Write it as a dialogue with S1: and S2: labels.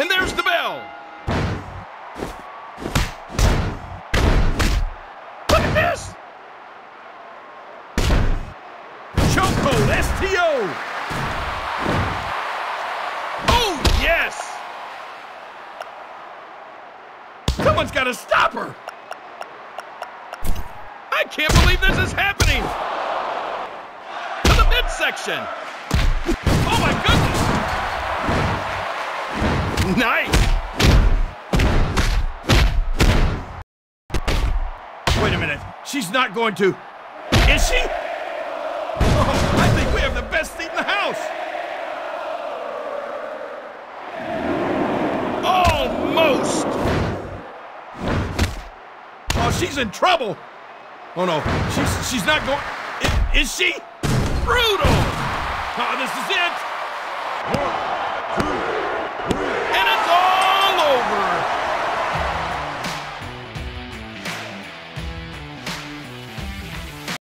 S1: And there's the bell. Look at this. Chokehold, STO. Oh, yes. Someone's got to stop her. I can't believe this is happening. To the midsection. Oh, my goodness. Nice. Wait a minute. She's not going to. Is she? Oh, I think we have the best seat in the house. Almost. Oh, she's in trouble. Oh, no. She's not going. Is she? Brutal. Oh, this is it.